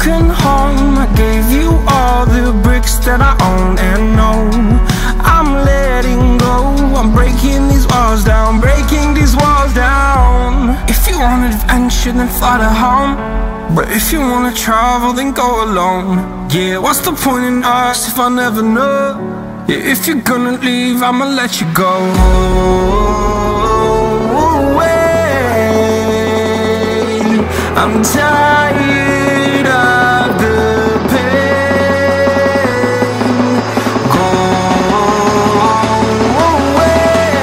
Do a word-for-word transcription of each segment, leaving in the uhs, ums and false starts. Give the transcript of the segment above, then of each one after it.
broken home. I gave you all the bricks that I own and know. I'm letting go, I'm breaking these walls down, breaking these walls down. If you want adventure, then fly to home. But if you wanna travel, then go alone. Yeah, what's the point in us if I never know? Yeah, if you're gonna leave, I'ma let you go. I'm tired of the pain. Go away.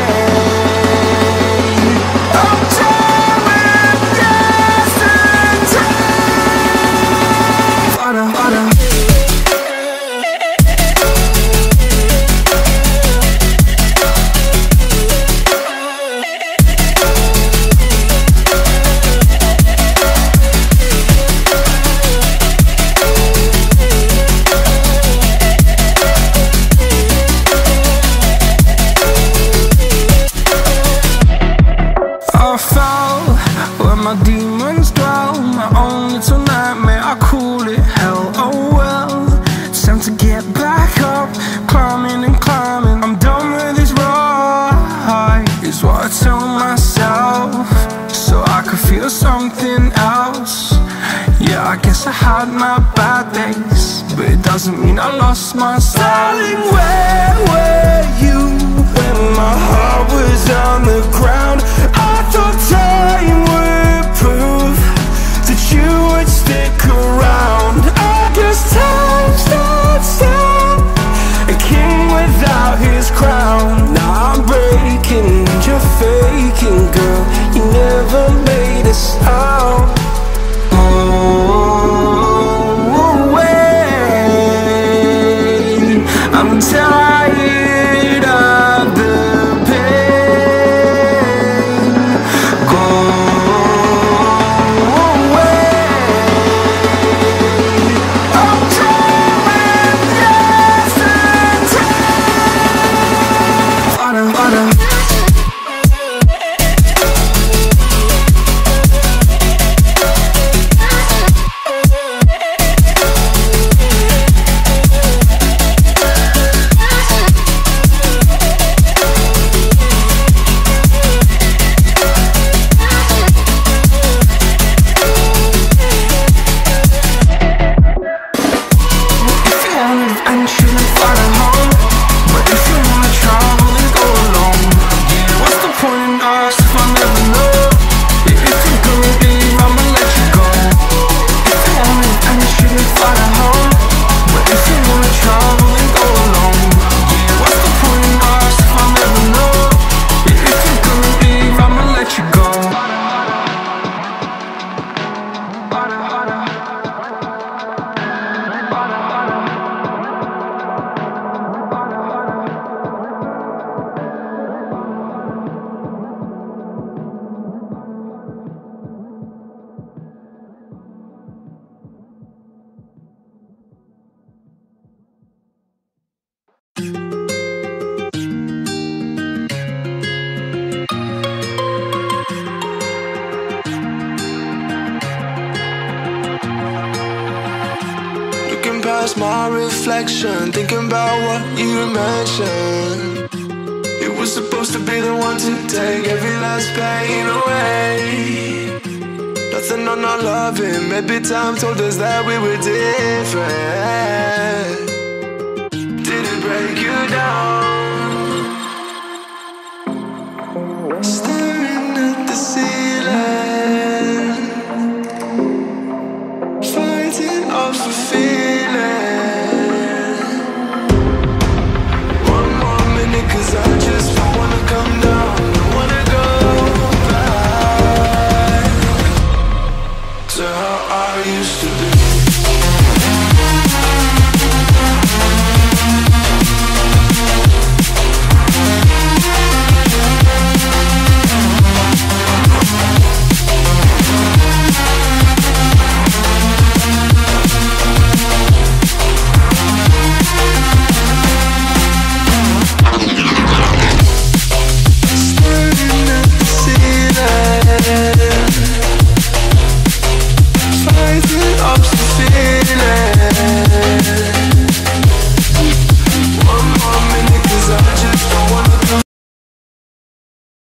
I'm tired of yesterday. Harder, harder. I fell where my demons dwell, my own little nightmare, I call it hell. Oh well, it's time to get back up, climbing and climbing. I'm done with this ride, is what I tell myself, so I could feel something else. Yeah, I guess I had my bad days, but it doesn't mean I lost myself. Darling, where were you when my heart was on the ground? I thought time would prove that you would stick around. I guess time starts down, a king without his crown. Now I'm breaking and you're faking, girl. You never made a sound. Oh, wait, I'm tired of the pain. Go away. I'm tired of yesterday. Harder, harder. Past my reflection, thinking about what you mentioned. It was supposed to be the one to take every last pain away. Nothing on our loving, maybe time told us that we were different. Did it break you down?